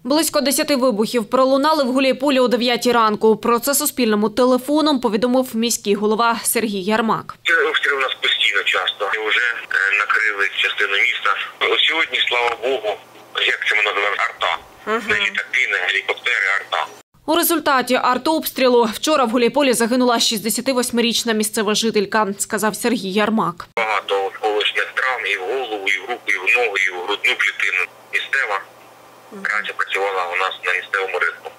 Близько 10 вибухів пролунали в Гуляйполі о 9 ранку. Про це Суспільному телефоном повідомив міський голова Сергій Ярмак. Обстріли у нас постійно часто. І вже накрили частину міста. Сьогодні, слава Богу, як це ми називаємо, арта. Не літаки, не гелікоптери, арта. У результаті артобстрілу вчора в Гуляйполі загинула 68-річна місцева жителька, сказав Сергій Ярмак. Багато колишніх травм і в голову, і в руку, і в ногу, і в грудну клітину. Місцева. Раніше працювала у нас на місцевому ринку.